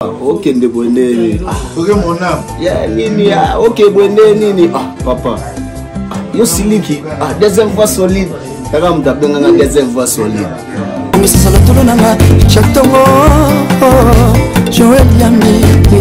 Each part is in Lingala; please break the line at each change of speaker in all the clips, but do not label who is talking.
Ok, de bonne.
Ok, mon âme.
Yeah, nini, ok, bonne, nini. Ah, papa. Yo siliki. Ah, deuxième fois solide. T'as me taper une deuxième fois solide.
Mais ça va tout le monde. Chaque temps, Joël Yami.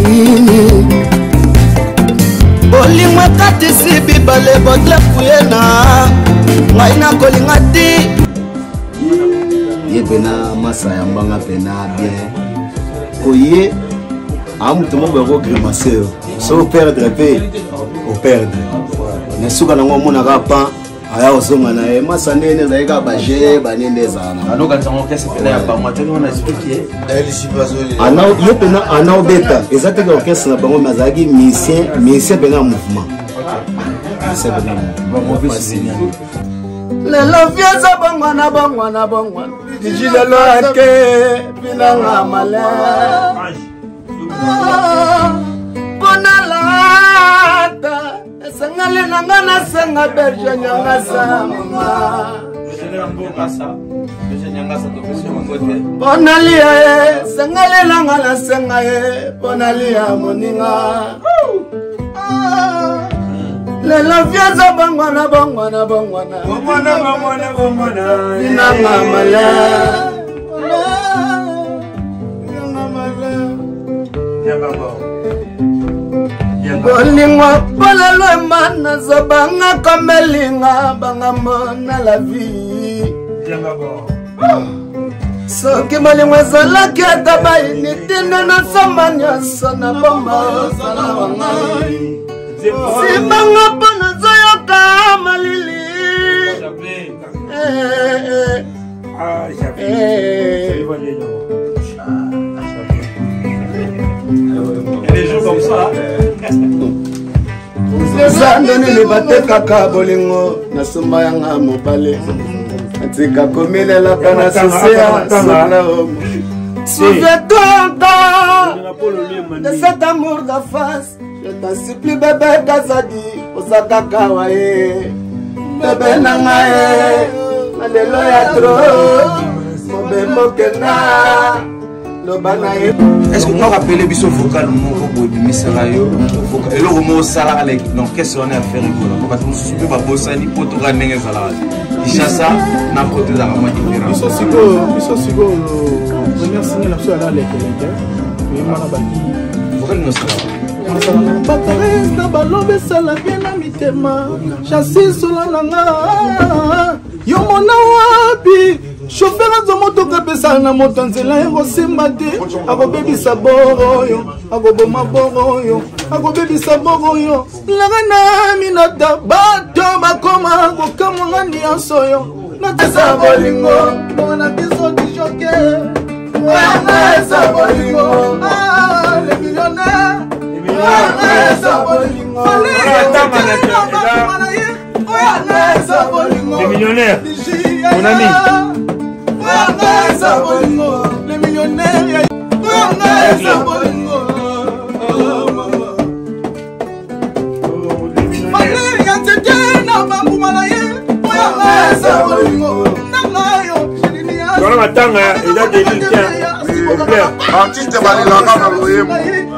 Bolinga kati si bibale botle kuyena. Ngaina kolinga ti.
Ye pena masa ya mbanga pena bien. Koye amu tout monde va grimacer. So perdre pe au perdre. Ne suka nango mona kapa aya ozonga na e masa nene za eka baje banende zana.
Alors quand on casse pena ya pas moi tellement on a expliqué.
Elle s'y passe.
Ana ye pena ana obeta ezate ka orchestre na bango mazaki musicien pena mouvement. C'est pena mouvement.
Lelo viaza bangwana bangwana bangwana dijilelo ake binanga male bonalata esangale nangana senga berge nyanga sama bonalia sangale nangana senga bonalia moninga Lelo viaza bangwana bangwana bangwana bangwana bangwana bangwana binanga mala binanga mala bolingwa polelo emana zobanga kamelinga banga mona la vie soki molingwa ezalaki ata bayinitinde na nsamba nyonso na bomba osala wangai Simanga pona zoyoka malili.
Les jours comme ça.
Zandoni ni bateka ka bolingo na sumba yanga mobale. Atika komelela kana sosea sana homme. Souviens-toi encore de cet amour de face. Je t'en supplie bébé Kazadi Osaka Kawaii bébé Nangae Alelo ya trop Mobe Mokena Lobanae.
Est-ce que nous rappelez biso vocal moko bobi misala yo et le romo sala avec donc qu'est-ce qu'on a à faire rigolo parce que nous soupe ba bosani poto ga ndenge sala ishasa na côté za ma différent
biso sigo première signe la so ala les et mana baki
vocal no sala
Bakaresta balobe sala bien na mitema chassis sola nanga yo mona wapi chauffeur azomotoka pesa na moto nzela ekosimba te akobebisa boroyo akoboma boroyo akobebisa boroyo langa na minota bato bakoma kokamwanga nyonso oyo natesa bolingo bona biso dijoke oyanga eza bolingo le millionnaire
les millionnaires, mon ami.
Les millionnaires.
Artiste balilanga na loyemo.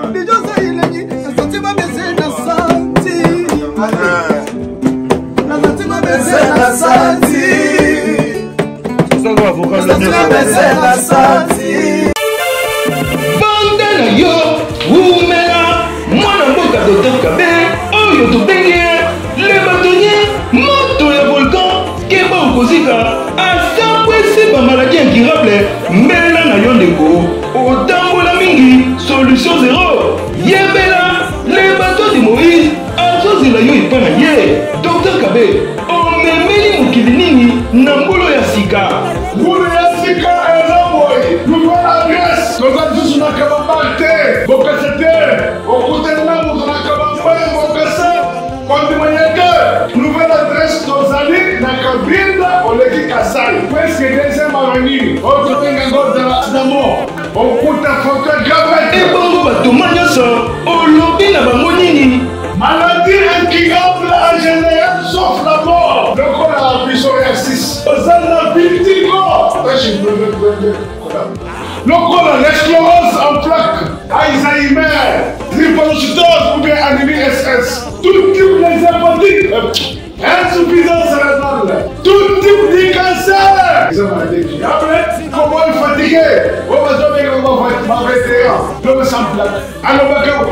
Bandana yo, Oumela, mwana mboka Dr Kabe, oyo tobenge le bâtonnier, moto ya volcan, keba okozika, asambwesi ba maladie incurable, mbela na yo ndeko, otambola mingi, solution zéro, yebela, le bateau de Moïse, azozela yo epa na ye, Dr Kabe, omemeli mokili nini na mbolo ya sika.
Mbolo ya sika eloboy, lukwa na Grèce, loza tusu na kabambate, bokasete, okutelena mutu na kabambate, bokasa, kontimanyeke, nouvelle adresse tozali na kabinda oleki kasali, presque deuxième avenue, otobenga ngota d'amor, okuta foto gabete.
Ebongo batoma nyonso, olobi na bango nini?
Maladie incurable en général, sauf la mort. Le corps a appuyé sur R6. Le corps a l'esclérose en plaques. tout type de hépatique, insuffisance rénale, tout type de cancer. Après, comment il fatigué? On va se faire ma vétéran. Je me sens plat. Alors,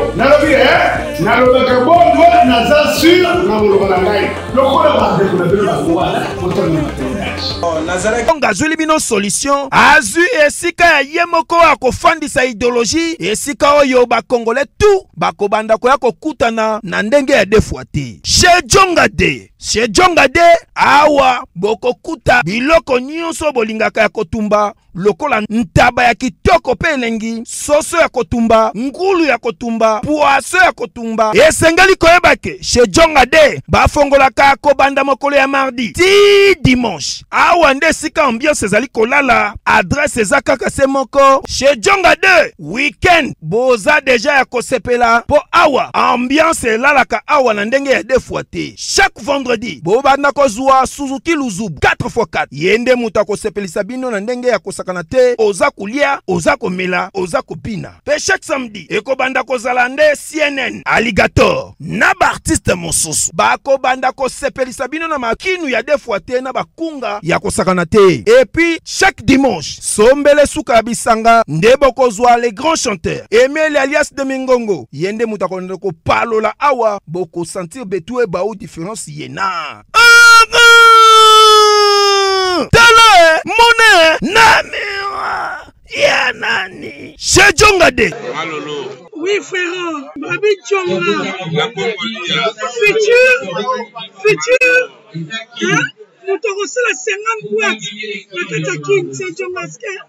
azuli bino solution azwi esika ya ye moko akofandisa idéologie esika oyo bakongole tu bakobanda koya kokutana na ndenge ya defwa te chez Djonga de awa bokokuta biloko nyonso bolingaka ya kotumba lokola ntaba ya kitoko pe elengi, soso ya kotumba, ngulu ya kotumba, poaso ya kotumba. Esengeli koyeba ke chez Djonga de bafongolaka kobanda mokolo ya mardi ti dimanche. Awa nde sika ambiance ezali kolala, adresse eza kaka se moko. Chez Djonga de weekend boza deja ya kosepela po awa ambiance elalaka awa na ndenge ya defuate. Chaque vendredi bobanda kozwa Suzuki Luzubu 4x4 yende muta kosepelisa bino na ndenge ya kosakana te, oza kulia, oza komela, oza kopina. Pe chaque samedi ekobanda kozala nde CNN Alligator na ba artiste mosusu bakobanda kosepelisa bino na makinu ya defuate na bakunga ya kosakana te. Et puis chaque dimanche sombele suka bisanga nde bokozwa les grands chanteurs Emile alias de Mingongo yende muta konde ko palola awa boko sentir betue ba ou différence yena. Tele mone namira ya nani chez Djonga de.
Oui frère, Babi Djonga. Futur. Hein? Nous t'avons la 50 boîtes. La Katakin, c'est Djonga.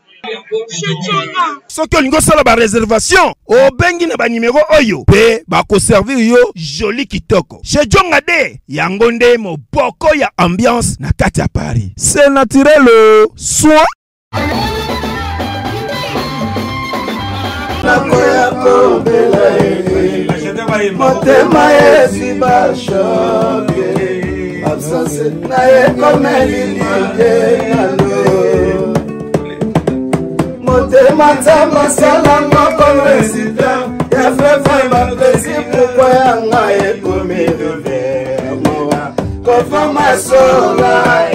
Soki olingo sala ba réservation obengi na ba numéro oyo pe ba ko servir yo joli kitoko. Chez Djonga de yango nde moboko ya ambiance na kati ya Paris. C'est naturel soin.
Nakoya kobela motema yesi bashoke absence na ye komeli nalo motema tamba salama comme résident ya fait ma plaisir pourquoi yanga ye komeli vermoa kofama sola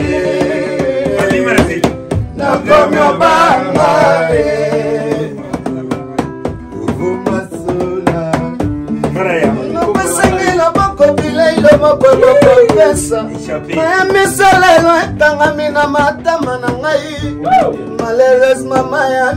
na komyo bamba malheureusement maya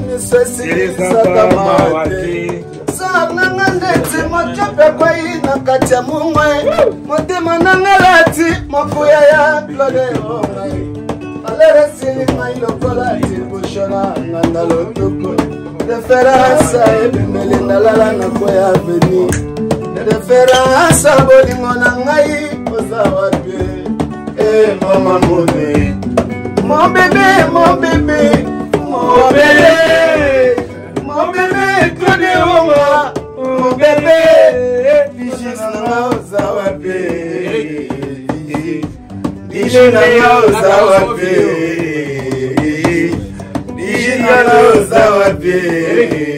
référence à bolingo na ngai ozawa pe eh mama mon bébé mon bébé mon bébé mon bébé mon bébé kone oma mon bébé bijis na ozawa pe bijis na ozawa pe bijis na ozawa pe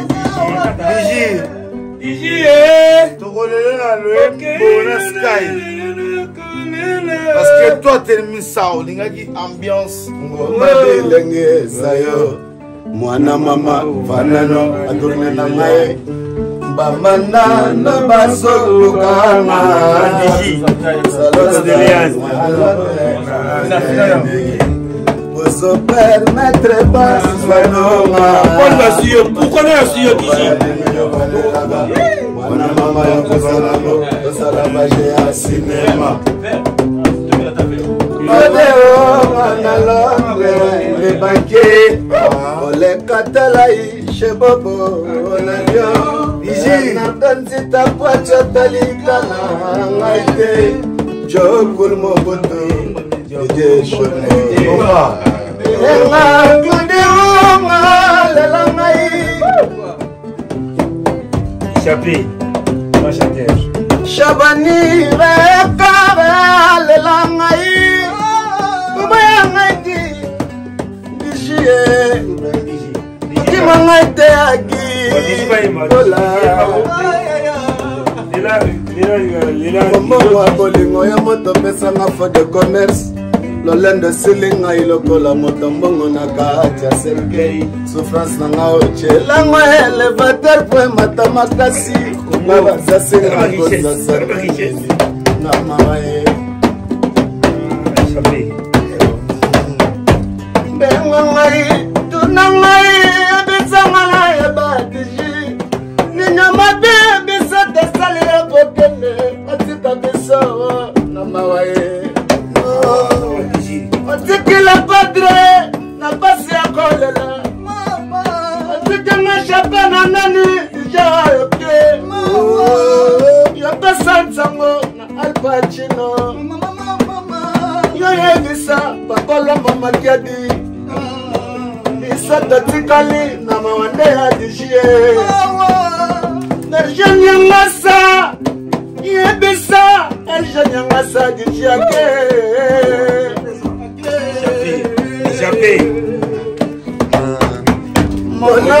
parce que toi t'es mis ça lingaki ambiance lenge sayo mwana mama vanano adorne na ngai bamana na baso kana vous permettre pas pourquoi n'a suyo Mwana mama ya kozala baje ya cinema Odeo na Londres le banquier Ole katalai shebobo onalio Iji na danzita kwacha talikana ngaite Jokul moboto Ije shone Oma Enga kudeo nga lelangai Chapi, moi chanteur. Chabani rekara lelangai, umayangai dijie, dimangai teagi, ola. Momo wa bolingo ya moto pesanga fo de commerce. Lolendo silinga ilokola moto mbongo na kati ya serkei. Souffrance na nga oche lango elevateur po mata makasi. Baba zasinga koza serkei. Na mamae. Benwangai tunangai abisangala ya batiji. Ninya mabe bisa desali ya bokene. Atita bisa na mawae. Otikila padre na basi ya kolela. Otikila shapa na nani ya yoke. Yoke sansango na Al Pacino. Yoye visa pakolo mama kiadi. Isa tatikali na mawande ya dijie. Nerjanya ngasa yebisa eljanya ngasa dijiake.
Japé.
Mona.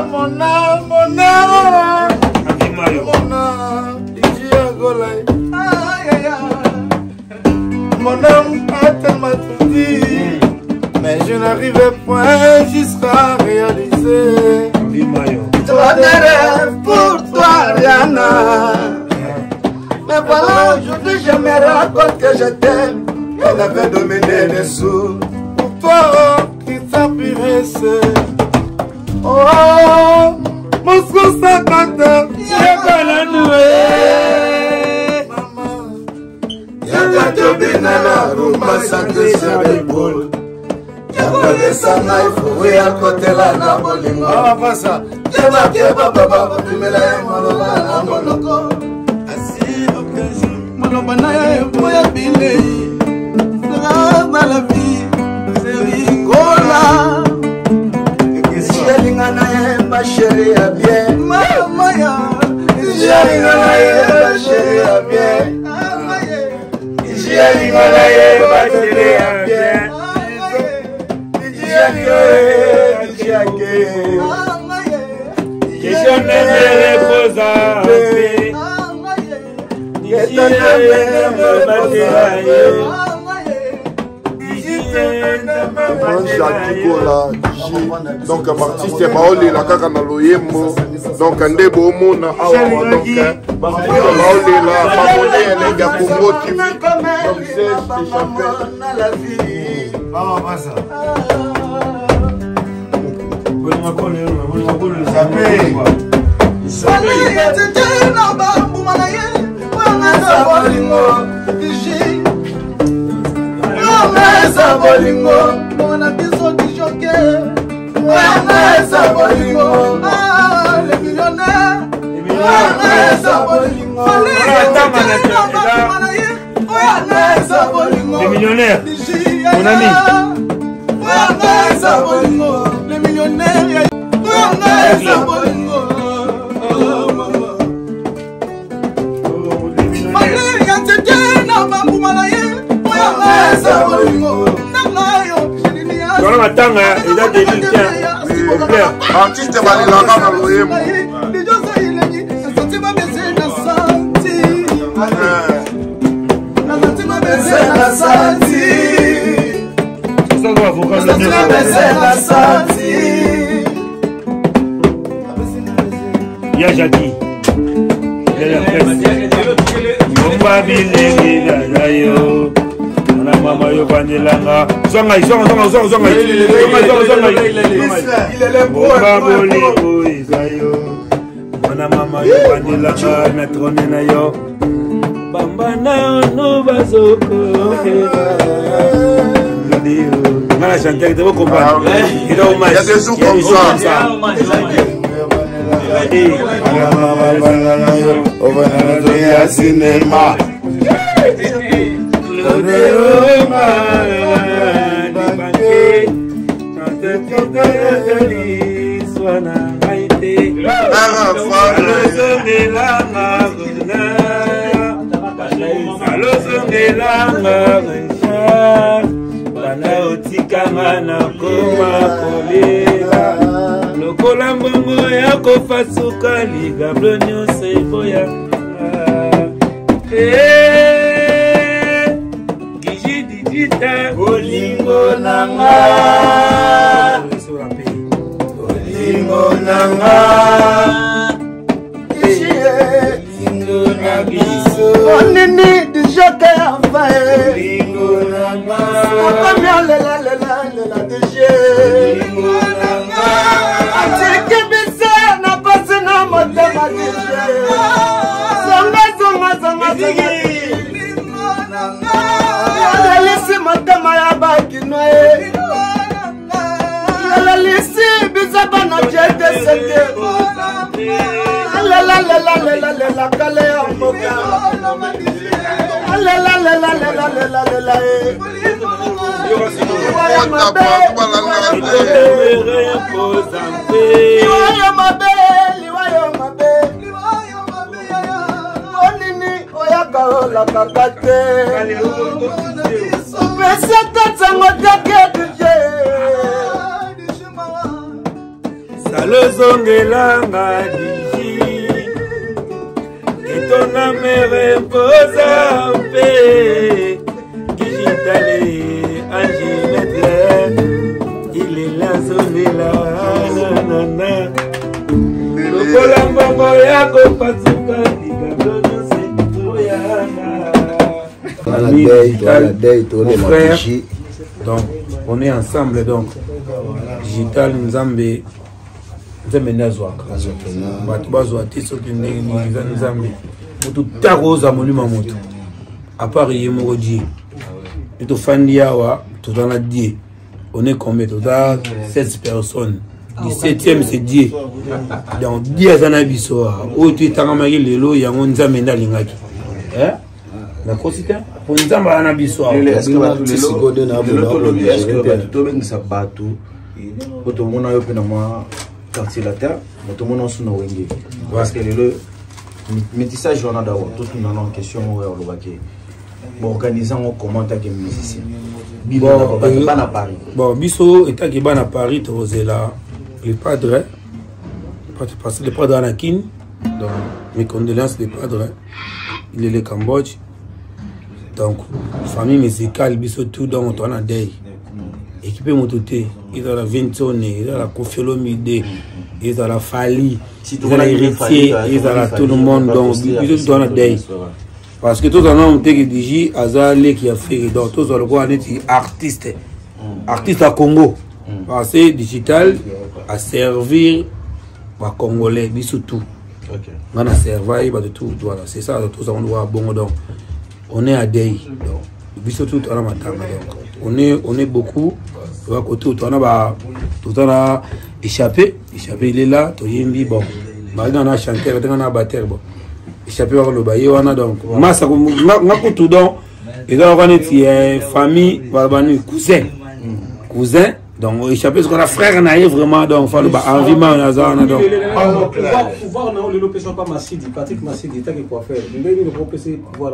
Abimayo. Mona. Dijia golai. Mon homme a tellement tout dit, mais je n'arrivais point jusqu'à réaliser. Toi des rêves pour toi, Rihanna. Mais voilà, aujourd'hui je me rends compte que je t'aime. Elle avait dominé les sous. Pour toi, qui t'appuierait. Oh, Moscou 50, c'est pas la nouvelle. Yaka tobina na rumba santé sur l'épaule. Yaka desana ifou ya kotela na bolingo. Pasa, keba baba bimela maloba na monoko. Asi okaji maloba na ya moya bile. Na la vie, c'est rigola. Shelinga na ma chérie a bien. Mama ya. Shelinga na ma chérie a bien.
Donc artiste baoli la kaka na loyemo donc ndebo mona awa donc baoli la babone les gars Congo TV donc c'est échappé la vie mama pasa bon ma connait jamais Bolingo, on a besoin de joker. Bolingo, les millionnaires. Bolingo, les millionnaires. Mon ami. Bolingo, les millionnaires. Bolingo. Dans la tanga, il a des lutteurs. Artiste balilanga na loyemo. Ya jadi. Mama yo bandelanga zonga il est beau Mwana mama yo bandelanga matrone na yo bambana no bazoko Mala chanter de vos comprendre. Il y a des sous comme ça. On va aller au cinéma. Lokola mbongo ya kofasuka ligablo nyonso eboya
Gigi Digita Olingo Nanga Olingo Nanga Gigi Olingo Nabiso Onini Dijaka Yafae Olingo Nanga Akamia lela lela lela Dije Olingo Nanga Atike Bisa na pasi na motema Dije Zonga zonga zonga zonga Lisi matama ya bakino Lisi bizaba na jete sete La kale ya mboka La la kakate pesa tatsango take dije salozongelanga diji kitona mere posa mpe digitale anginete ilela zonela nanana lokola mbongo yako pasuka donc on est ensemble donc digital Nzambe Nazwaka batu bazwa tiso kindenge Nzambe mutu taroza molima moto à part yemoko die to fandia wa to dans la die on est combien total 16 personnes 17e c'est die donc die azana biso o tu tangamaki lelo yango Nzambe ndalingaki la cosita pour Nzambe ana biso
est-ce que to bengisa batu to mona yo pena moi quartier la terre to mona suna wenge parce que le métissage on a d'abord tout une en question le baquet organisant comment ta game musicien bana Paris
bon biso eta ke bana Paris to zela le padre parce que le padre Anakin donc mes condoléances le padre il est le Cambodge. Donc, famille musicale, biso tout dans on a day. Équipé mototé, ils ont la Vintone, ils ont la Kofiolomide, ils ont la Fali, ils ont la Héritier, ils ont la tout le monde. Donc, biso tout on a day. Parce que tout le monde qui dit, Azale qui a fait, donc tous on a dit artiste, artiste à Congo. Parce que digital à servir à Congolais, biso tout. On a servi de tout, voilà. C'est ça, tout ça on doit bon donc. On est à Dey, donc on est beaucoup. Tout a échappé, il est là, bon. On a chanté, on a battu, bon. Échappé par le bail, on a donc. Massa, tout donc. Et là, on est famille, cousin. Donc, échappé, parce qu'on a frère naïf vraiment, donc, il faut le enviment, on a donc.
Pouvoir, non, le lopé, pas Massidi, Patrick Massidi, il y a quoi faire. Le pouvoir,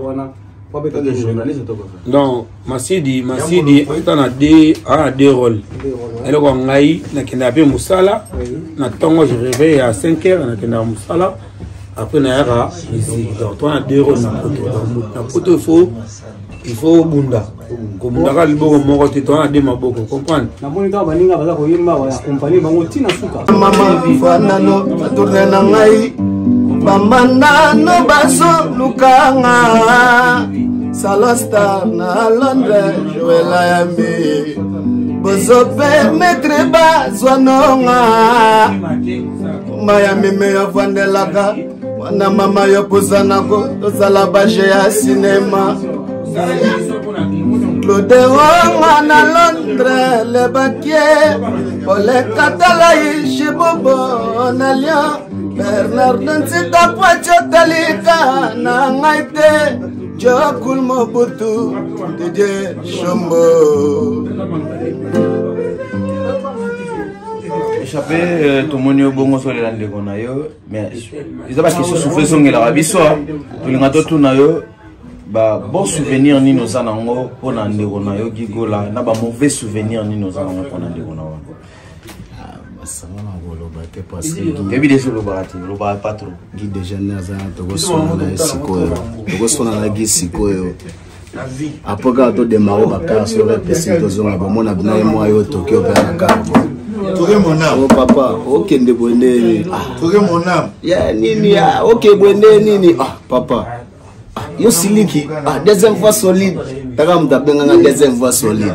donc Massidi on a deux rôles. Elle a ngai na kenda pe musala na tongo je réveille à 5h na kenda musala après na yara ici donc on a deux rôles na poto il faut bunda comme na kali boko moko te on a deux maboko comprendre
na bonita baninga baza ko yimba wa accompagner bango tina suka
mama fana no tourner na ngai bamanda no baso lukanga Salostar na Londres Joela Yambi Bozope metre bazwanonga Miami meyo vandelaka Wana mama yo kuzanako Tozala baje ya cinema Claude Wanga na Londres Le banquier Ole Katala Ishibobo na Lyon Bernard Nsita Poacho Talika na Ngaite Jokul Mobutu Dede Shombo
échappé tout le monde bongo sur les landes de Gonayo mais ils ont pas question souffrir sur la rabiso tout le monde tout nayo bah bon souvenir ni nos anango pour l'ande Gonayo gigola na ba mauvais souvenir ni nos anango pour l'ande Gonayo
Ça va la te passer.
Et puis déjà le barat pas trop.
Guide déjà naza to go sona na gisiko yo. Après quand to démarrer ba car sur les PC to zona ba mona bina moi yo Tokyo ba na car.
Touré mon âme.
Oh papa, OK ndebonde.
Touré mon âme.
Ya nini ya OK bonde nini. Ah papa. Yo siliki. Ah deuxième fois solide. Taka mtabenga na deuxième fois solide.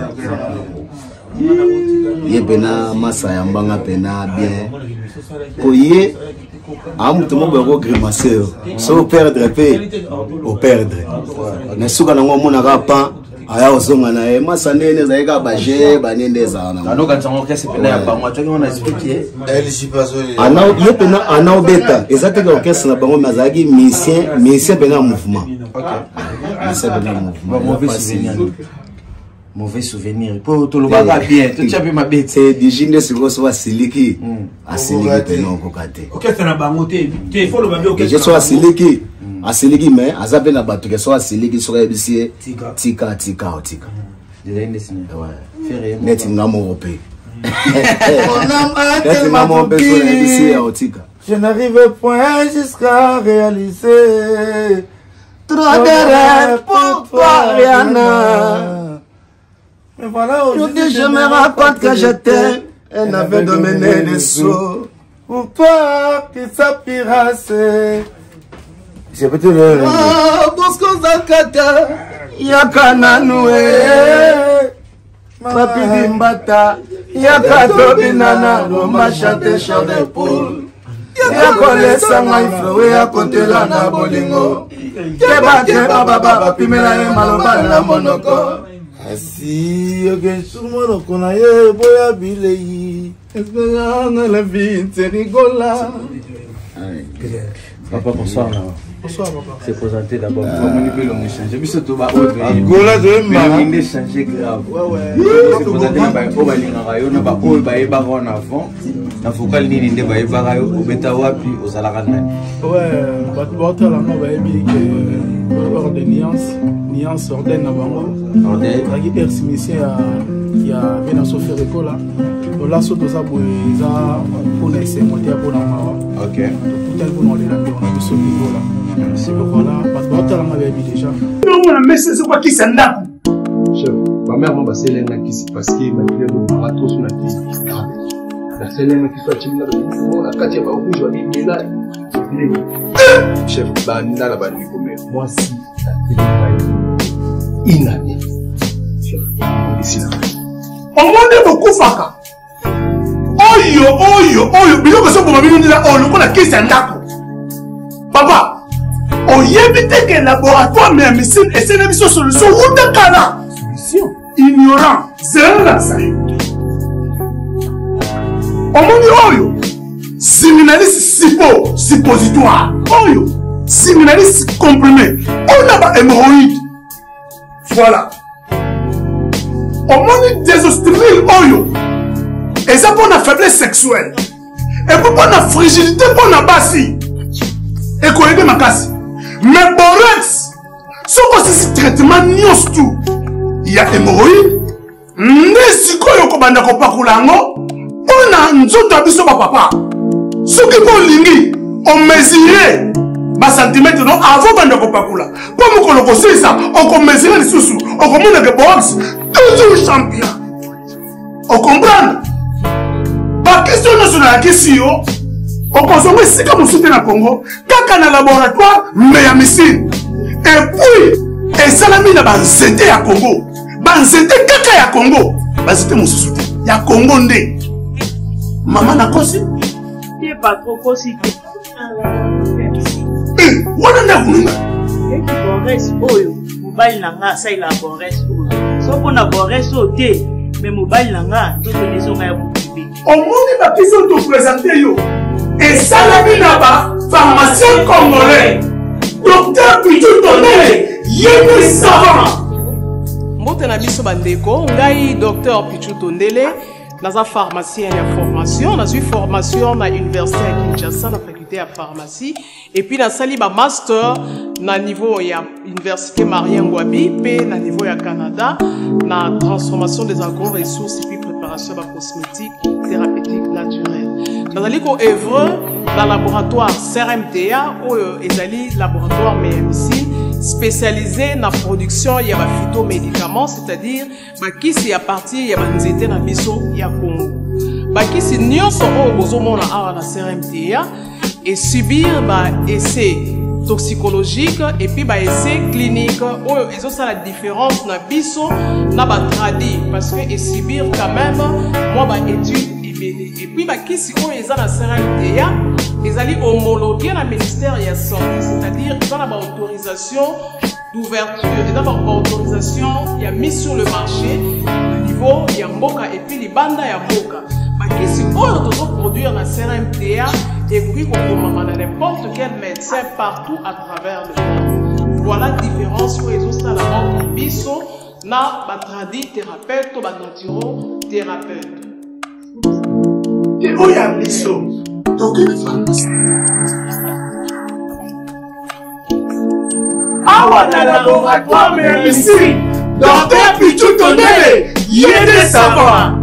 Ye pena masa ya mbanga pena bien. Koye amutu mo bego grimacer. So perdre pe o perdre. Na suka na ngomona ka pa aya ozonga na e masa nene za eka baje banende za na.
Ano kanza ngo kese pena ya pa moi tu on a expliqué.
Elle j'y passe.
Ana ye pena ana obeta. Ezate ka orchestre na bango mazaki musicien pena mouvement.
OK.
Musicien pena mouvement.
Mauvais souvenir. Pour tout le monde bien. Tout tu as vu ma bête.
C'est du gine si vous soit siliki. Asiliki pena kokate.
OK, c'est na bangote. Tu faut le babi OK.
Je sois siliki. Asiliki mais azabe na batu que soit siliki sur ebisi tika.
Déjà une dessinée.
Ouais.
Faire
Net ngamo opé.
Mon âme a
Net
tellement
ngamo opé sur ebisi
compris.
ya tika.
Je n'arrive point jusqu'à réaliser. Trop de rêves pour toi, Rihanna. Mais voilà,
Aujourd'hui je me raconte que je t'aime. Elle avait dominé les sauts.
pour toi qui s'appirasse. J'ai peut-être le.
Bosco Zakata. Yakana noué. Papi Dimbata. Yakato binana. Roma chante chant de poule. Yakole sanga iflowe yakotela na bolingo. Keba baba pimela ye maloba na monoko.
Asi, ok, tout le monde connaît, boya bilei. Espérance la vie, c'est rigola.
Papa, bonsoir.
Bonsoir, papa.
C'est présenté d'abord. Comment on peut l'échanger? Mais surtout,
Gola de
mais on échanger grave. C'est présenté d'abord. On va pas y avoir en avant. Na focal ni nde ba ibara yo obeta wapi ozalaka nani.
Ouais, bato la no ba ebi que hors de nuance ordenne na bango.
Ordenne.
Ragi ersimicien ya bena so faire école. Là so doza boeza pour essayer monter pour na mawa.
OK.
Tout le monde est là on a besoin de là. Merci voilà, bato la ma ebi déjà.
Non, mais c'est quoi qui s'endap?
Chef, ma mère m'a passé l'un qui s'est parce qu'il m'a dit le bateau sur la tête. C'est l'un qui soit timide dans la quartier par où je vais là. Chef, banda la bande comme moi si ça fait une année. Chef, ici là.
On m'a beaucoup faka. Oyo, biloko so pour mabino ndila o lokola kisi ndako. Papa, oyebite que laboratoire mais médecine et c'est une solution ou de kala. Solution ignorant, c'est la ça. Omoni oyo signaliste suppositoire oyo signaliste comprimé on a ba hémorroïde voilà omoni désostril oyo et ça pour la faiblesse sexuelle et pour la fragilité pour la basi et quoi aider ma casse mais borex soko c'est traitement nyos tout il y a hémorroïde nesiko yo ko banda ko pakulango on a nzoto abiso ba papa soki ko lingi on mesurer ba centimètre non avant banda ko pakula po mokolo ko sisa on ko mesurer les sous on ko mona que box toujours champion on comprend ba question nationale question on consomme sika mosuté na Congo kaka na laboratoire mais ya missile et puis et salami na ba nzete ya Congo ba nzete kaka ya Congo ba nzete mosusu ya Congo nde maman na kosi
Qui pas trop possible.
Wana na kununga.
Eki Boris oyo, mobile nanga ça il a Boris oyo. So qu'on a Boris au thé, mais mobile nanga tout les gens ya boubi.
Au monde ba piso to présenter yo. Et salami na ba pharmacien congolais. Docteur Pichu Tondele, yémi savant.
Mbote na biso bandeko, ngai docteur Pichu Tondele. Dans la pharmacie, il y a formation. Dans une formation à l'université à Kinshasa, la faculté à pharmacie. Et puis, dans la master, dans le niveau de l'université Marien Ngouabi, puis dans le niveau du Canada, dans la transformation des agro-ressources et puis préparation de la cosmétique thérapeutique naturelle. nazali koœuvre dans laboratoire CRMTA oyo ezali laboratoire médecine spécialisé dans la production ya ba phytomédicaments, c'est-à-dire bakisi à partir ya banzete na biso ya Congo. Bakisi nyonso oyo bozomona awa na CRMTA et subir ba essai toxicologique et puis ba essai clinique oyo ezo ça la différence na biso na ba tradi parce que et subir quand même moi ba étude et puis bakisi oyo eza na CRMTA ezali homologué na ministère ya santé, c'est-à-dire ils ont la autorisation d'ouverture et d'abord autorisation il y a mis sur le marché au niveau ya mboka et puis libanda ya mboka bakisi oyo tozo produire na CRMTA et puis qu'on na n'importe quel médecin partout à travers le monde. Voilà la différence où ils ont ça la biso na batradi thérapeute ou naturo thérapeute.
Et où y a biso donc awa na laboratoire médecine docteur Pichu Tondele yede savoir.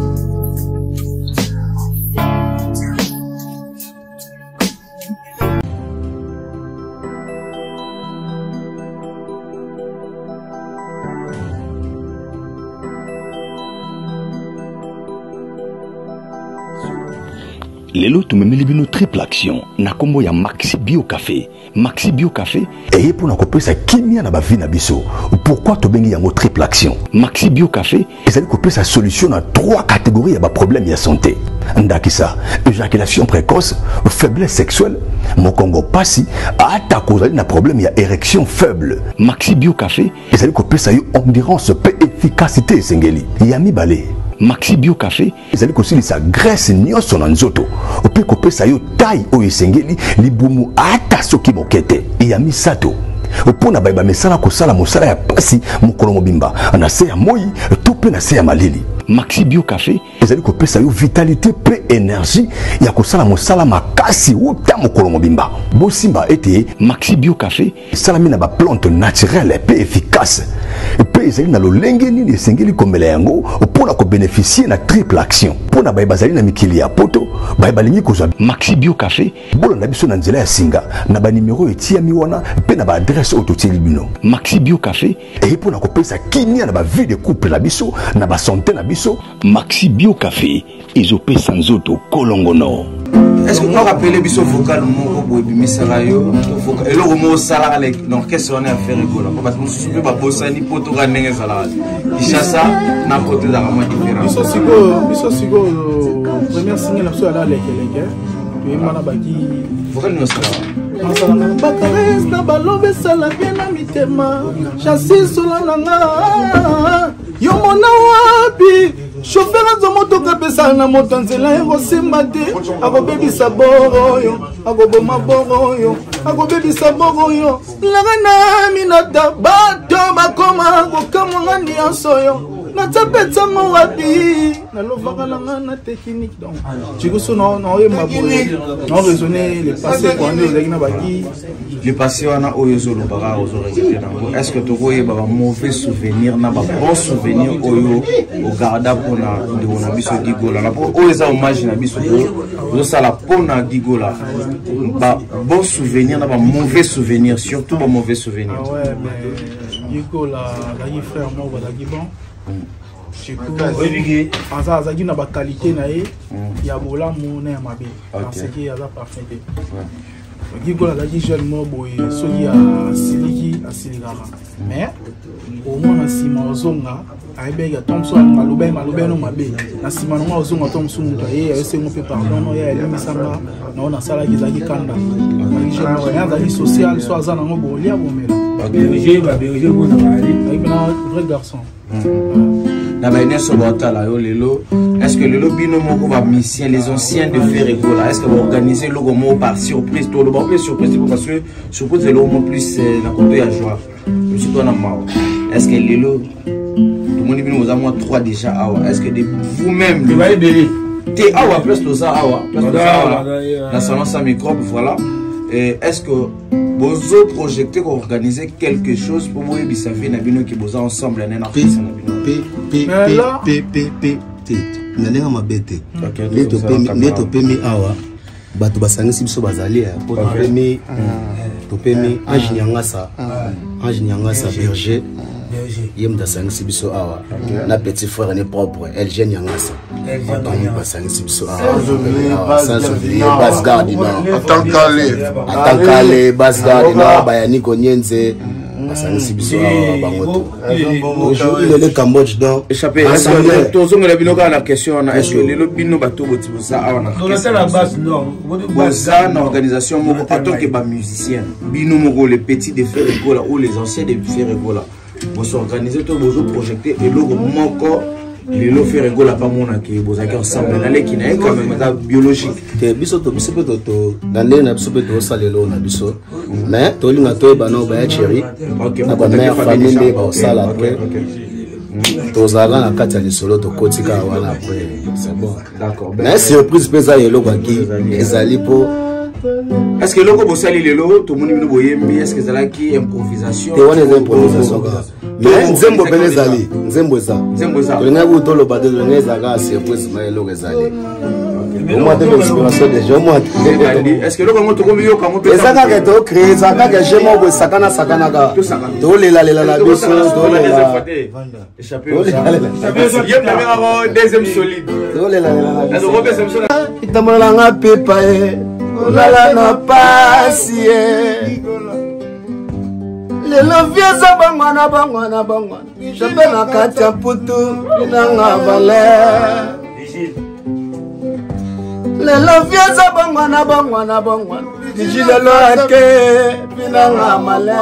Lelo tumemeli bino triple action na kombo ya Maxi Bio Café. Maxi Bio Café eye pour na kopesa kimia na ba vie na biso. Pourquoi to bengi yango triple action? Maxi Bio Café ezali kopesa solution na 3 catégories ya ba problème ya santé. Ndakisa, éjaculation précoce, faiblesse sexuelle, mokongo pasi, ata kozali na problème ya érection faible. Maxi Bio Café ezali kopesa yo endurance pe efficacité esengeli. Ya mibale Maxi Bio Café ezali kosilisa graisse nyonso na nzoto ope kopesa yo taille oyo esengeli libumu ata soki mokete ya misato opona bayeba mesala kosala mosala ya pasi mokolo mobimba na se ya moi to pe na se ya malili. Maxi Bio Café ezali kopesa yo vitalité pe énergie ya kosala mosala makasi uta mokolo mobimba. Bosimba ete Maxi Bio Café salami na ba plante naturelle pe efficace pe ezali na lolenge nini esengeli komela yango opona ko bénéficier na triple action pona bayeba zali na mikili ya poto bayeba lingi kozwa Maxi Bio Café bolo na biso na nzela ya singa na ba numéro etia miwana pe na ba adresse autotili bino. Maxi Bio Café e pona kopesa kimia na ba vie de couple na biso na ba santé na biso. Maxi Bio Café ezopesa nzoto kolongono.
Est-ce que vous rappelez biso vocal moko boy bimisala yo vocal et le mot sala avec donc qu'est-ce qu'on a fait rigola parce que je suis pas bossani poto ga ndenge sala ishasa na côté da ma différent
biso sigo première signe la so ala lekeleke puis mana baki
vocal no sala
bakares na balobe sala bien na mitema chassis solananga yo mona wapi chauffeur azo motoka pesa na moto nzela ekosimba te akobebisa boro oyo akoboma boro oyo akobebisa boro oyo langa na minata bato bakoma kokamwanga nyonso oyo natapetsango wapi nalovaka nanga na technique donc tikoso naoyemba boye naoraisonner le passé kwande ezalaki na baki
le passé wana oyo ezolobaka ozorekete nango est ce que tokoyeba ba mauvais souvenir na ba bon souvenir oyo ogarda mpona ndeko na biso Gigola na po oyo eza hommage na biso ozosala mpona Gigola ba bon souvenir na ba mauvais souvenir surtout ba mauvais souvenir.
Ouais mais Gigola azalaki frère moko azalaki bon azalaki na baqualité na ye ya bolamu na ya mabe parce que aza parfait te Gigola azalaki jeune moko boye soki asilikaka mais omona nsima ozonga ayebeki atomso malobe no mabe na nsima nango ozonga to mosu moto aye ayesengo mpe pardon no ye alimisanga nao nasalaki ezalaki kanda azalaki social so aza nango bolia bomela vrai garçon.
Est-ce que le lobby va missionner les anciens de faire Rigola? Est-ce que vous organisez le mot par surprise? Tout le monde surprise parce que surprise c'est le mot plus la côté à joie. Je suis pas normal. Est-ce que les lots tout le monde nous avons 3 déjà awa? Est-ce que vous-même t'es awa plus tout ça awa la salon sans microbe voilà. Est-ce que vous autres projectez qu'on organise quelque chose pour vous et Bissafé Nabino qui bossent ensemble en un artiste
te nalenga mabete nde topemi awa bato basangisi biso bazali po topemi Ange Nyangasa berger ye mutu asangisi biso awa na petit frère ne propre LG Nyangasa basangisi biso awa sans oublier Basse Garde Nord Atankale Basse Garde Nord bayani konyenze basangisi biso awa bangoto aujourd'hui le Cambodge donc
échappé tozongela bino kaka na question na est-ce que lelo bino bato botibosa awa na
la Basse Nord
boza na organisation moko ato ke ba musicien bino moko les petits de faire école ou les anciens de faire école bo s'organiser to bozo projecter eloko moko lelo faire école la pas mona ke bozaki ensemble na leki na quand même ça biologique
te biso to dans les na biso to salelo na biso mais to linga to ba no ba chéri na ba mère famille ba sala après tozala na kati ya lisolo to kotika wana après c'est bon
d'accord
mais surprise pesa yelo kwa ki ezali po
est-ce que loko bosali lelo to moni bino boyembi est-ce que zala ki improvisation
te wana improvisation mais nzembo belezali nzembo za tolinga kutolo bade tolinga zaka surprise mais loko ezali moi de l'inspiration déjà moi
est-ce que loko ngoto komi yoka ngoto
ezaka ke to créer zaka ke jemo bo sakana ka to lela na biso to lela
échapper yem na ngaro deuxième solide
to lela
est-ce que robes semso
itamola nga pepa olala na pasi lelo vieza bangwana jape na kati ya putu inanga bale lelo vieza bangwana diji lelo ake binanga male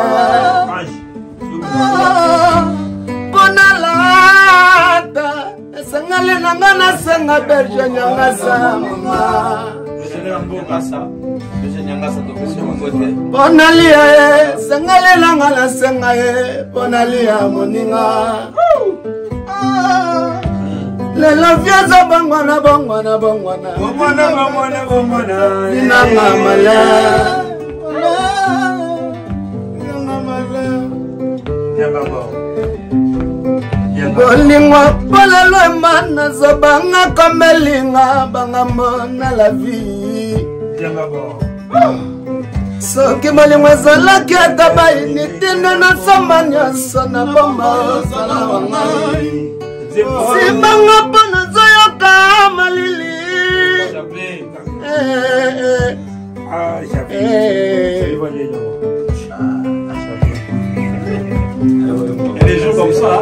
bonalata esengale nanga nasenga berge Nyangasa mama bonalia sengale nanga la senga bonalia moninga lelo vieza bangwana nanga mala bolingo polelo emana zobanga komelinga bangambo na la vie soki bolingo ezalaki ata bayini tinde na nsomba nyonso na bomba ozala wangai simbanga mpo nazoyoka malili
des jours comme ça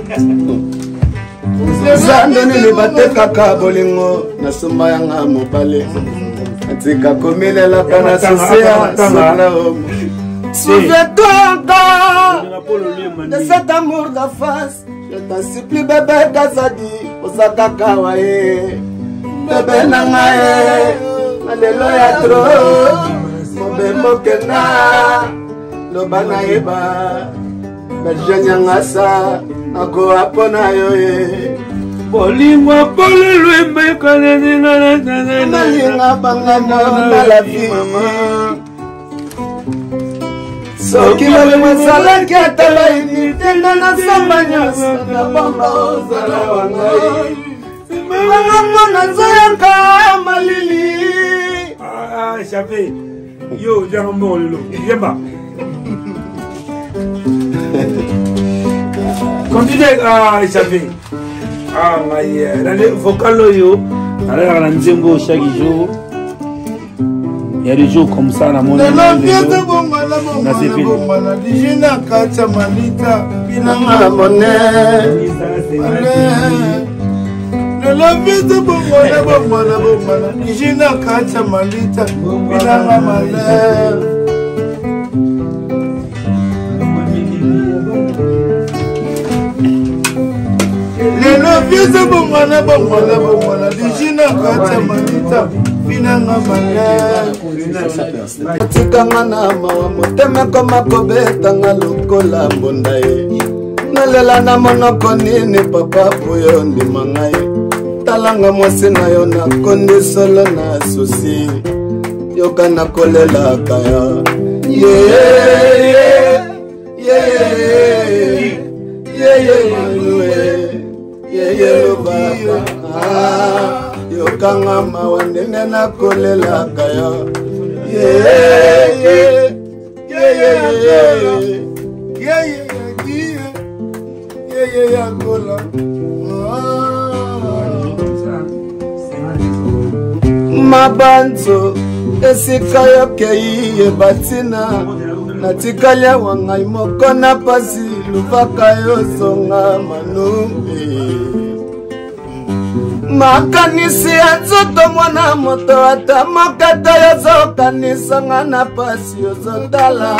zandonini batekaka bolingo na somba yanga mobale atika komilelaka na sosea sona homo souviens-toi encore de cet amour de face je t'en supplie bébé Kazadi osakaka waye bébé nanga na lelo ya tro mobembo kena loba nayeba berge Nyangasa ako apona yo bolingo polelo embekoleninga nalinga bangana na la vie mama soki bolingo ezalaki ata bayini tenda na nsamba nyonso na bomba ozala wangai banga mpo nazoyoka malili
chape yo jango lelo yeba continue à échapper. Ah, mais dans les vocales, chaque jour. Il y a des jours comme ça, dans mon
lelo vieza bongwana dijina kata manita binanga male atikanga na mawa motema koma kobetanga lokola mbonda ye nalela na monoko nini papa poyo ndimanga ye talanga mwasi na yo nakondi solo na susi yoka nakolelaka yo
nakolelaka yo yakola mabanzo esika yokei yebatina natikali awa ngai moko na pasi lubaka yozonga manumbi makanisi ya nzoto mwana moto ata mokata yozokanisa nga na pasi yozotala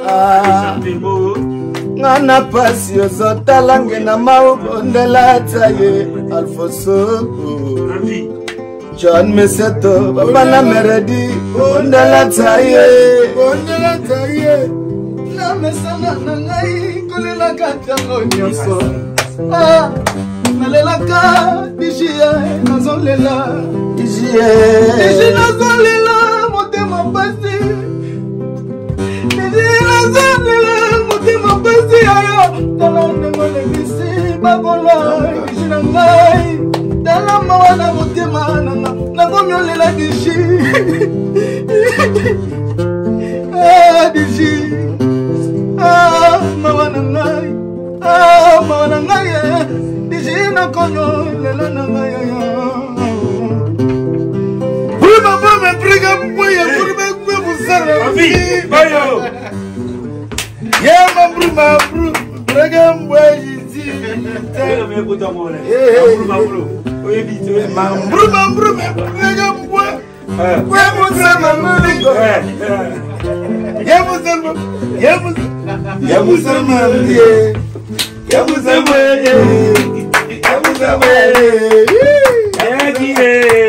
nga na pasi yozotala nge na maubondela ata ye Alfonso John Meseto Papa na Meredi bondela ata ye na mesana na ngai kolela katango nyonso nalelaka dijie nazolela dijie nazolela motema pasi dijie nazolela motema pasi ayo tala ndenge lebisi babola dijie na ngai tala mawa na motema nanga nakomi olela dijie dijie mawa na ngai mawa na ngai Dijina konyo lela na maya ya. Bruba bome briga boye bruba boye busara. Avi bayo. Ya bruba briga boye zi. Tela me kuta mole. Bruba oye bito. Bruba briga boye. Boye busara maligo. Ya busara. Ya busara maligo. Ya busara maligo.